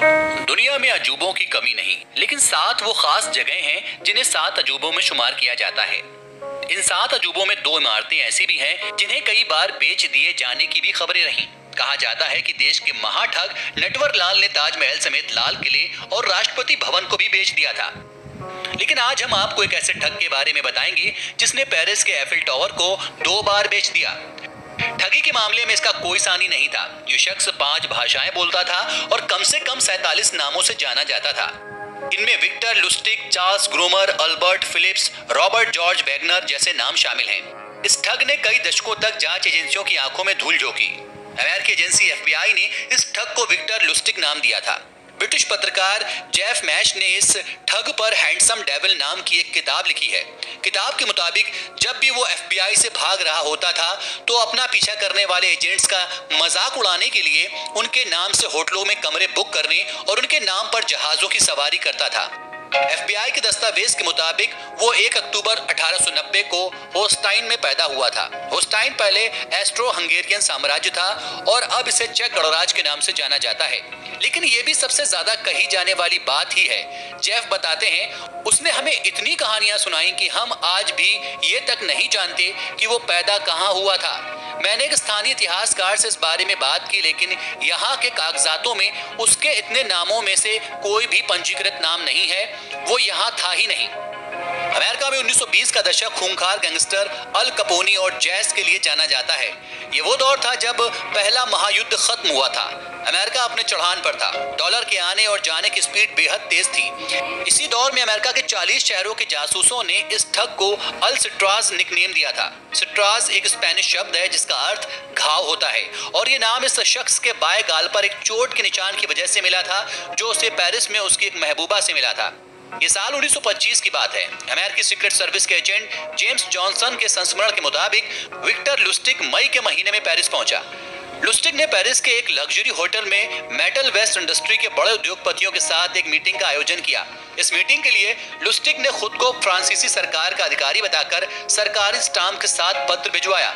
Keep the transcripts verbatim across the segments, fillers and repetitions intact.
दुनिया में अजूबों की कमी नहीं, लेकिन सात वो खास जगह हैं जिन्हें सात अजूबों में शुमार किया जाता है। इन सात अजूबों में दो इमारतें ऐसी भी हैं जिन्हें कई बार बेच दिए जाने की भी खबरें रहीं। कहा जाता है कि देश के महाठग नटवर लाल ने ताजमहल समेत लाल किले और राष्ट्रपति भवन को भी बेच दिया था। लेकिन आज हम आपको एक ऐसे ठग के बारे में बताएंगे जिसने पेरिस के एफिल टावर को दो बार बेच दिया। ठगी के मामले में इसका कोई सानी नहीं था। ये शख्स पांच भाषाएं बोलता था और कम से कम सैतालीस नामों से जाना जाता था। इनमें Victor Lustig, Charles Gromer, Albert Phillips, Robert George Wagner जैसे नाम शामिल हैं। इस ठग ने कई दशकों तक जांच एजेंसियों की आंखों में धूल झोंकी। अमेरिकी एजेंसी एफ बी आई ने इस ठग को विक्टर लुस्टिग नाम दिया था। ब्रिटिश पत्रकार जेफ मैश ने इस ठग पर हैंडसम डेविल नाम की एक किताब लिखी है। किताब के मुताबिक जब भी वो एफ बी आई से भाग रहा होता था तो अपना पीछा करने वाले एजेंट्स का मजाक उड़ाने के लिए उनके नाम से होटलों में कमरे बुक करने और उनके नाम पर जहाजों की सवारी करता था। एफ बी आई के दस्तावेज के मुताबिक वो एक अक्टूबर अठारह सौ नब्बे को होस्टाइन में पैदा हुआ था। होस्टाइन पहले एस्ट्रो हंगेरियन साम्राज्य था और अब इसे चेक गणराज्य के नाम से जाना जाता है। लेकिन ये भी सबसे ज्यादा कही जाने वाली बात ही है। जेफ बताते हैं, उसने हमें इतनी कहानियां सुनाई कि हम आज भी ये तक नहीं जानते कि वो पैदा कहाँ हुआ था। मैंने एक स्थानीय इतिहासकार से इस बारे में बात की, लेकिन यहाँ के कागजातों में उसके इतने नामों में से कोई भी पंजीकृत नाम नहीं है। वो यहाँ था ही नहीं। अमेरिका में उन्नीस सौ बीस का दशक खूंखार गैंगस्टर अल कपोनी और जैज के लिए जाना जाता है। ये वो दौर था जब पहला महायुद्ध खत्म हुआ था। अमेरिका अपने चढ़ान पर था। डॉलर के आने और जाने की स्पीड बेहद तेज थी। इसी दौर में अमेरिका के चालीस शहरों के जासूसों ने इस ठग को अल सिट्राज निकनेम दिया था। सिट्राज एक स्पेनिश शब्द है जिसका अर्थ घाव होता है और ये नाम इस शख्स के बाएं गाल पर एक चोट के निशान की वजह से मिला था जो उसे पेरिस में उसकी एक महबूबा से मिला था। ये साल उन्नीस सौ पच्चीस की बात है। अमेरिकी सीक्रेट सर्विस के एजेंट जेम्स जॉनसन के संस्मरण के मुताबिक विक्टर लुस्टिग मई के महीने में पेरिस पहुंचा। लुस्टिग ने पेरिस के एक लग्जरी होटल में मेटल वेस्ट इंडस्ट्री के बड़े उद्योगपतियों के साथ एक मीटिंग का आयोजन किया। इस मीटिंग के लिए लुस्टिग ने खुद को फ्रांसीसी सरकार का अधिकारी बताकर सरकारी स्टाम्प के साथ पत्र भिजवाया।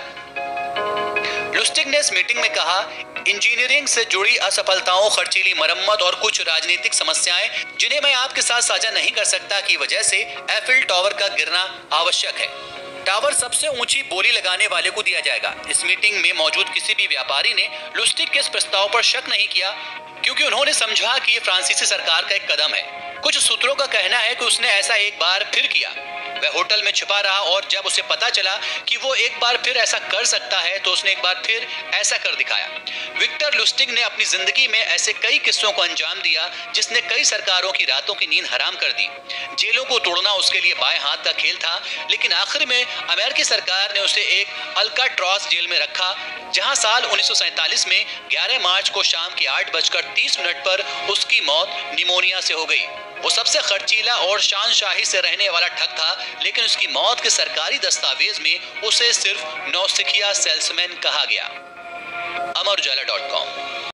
लुस्टिग ने इस मीटिंग में कहा, इंजीनियरिंग से जुड़ी असफलताओं, खर्चीली मरम्मत और कुछ राजनीतिक समस्याएं जिन्हें मैं आपके साथ साझा नहीं कर सकता की वजह से एफिल टावर का गिरना आवश्यक है। टावर सबसे ऊंची बोली लगाने वाले को दिया जाएगा। इस मीटिंग में मौजूद किसी भी व्यापारी ने लुस्टिग के इस प्रस्ताव पर शक नहीं किया क्योंकि उन्होंने समझा कि ये फ्रांसीसी सरकार का एक कदम है। कुछ सूत्रों का कहना है कि उसने ऐसा एक बार फिर किया। वह होटल में छिपा रहा और जब उसे पता चला कि वो एक बार फिर ऐसा कर सकता है तो उसने एक बार फिर ऐसा कर दिखाया। विक्टर लुस्टिग ने अपनी जिंदगी में ऐसे कई किस्सों को अंजाम दिया जिसने कई सरकारों की रातों की नींद हराम कर दी। जेलों को तोड़ना उसके लिए बाएं हाथ का खेल था, लेकिन आखिर में अमेरिकी सरकार ने उसे एक अल्काट्राज जेल में रखा, जहां साल उन्नीस सौ सैंतालीस में ग्यारह मार्च को शाम के आठ बजकर तीस मिनट पर उसकी मौत निमोनिया से हो गई। वो सबसे खर्चीला और शानशाही से रहने वाला ठग था, लेकिन उसकी मौत के सरकारी दस्तावेज में उसे सिर्फ नौसिखिया सेल्समैन कहा गया। Amar Ujala dot com.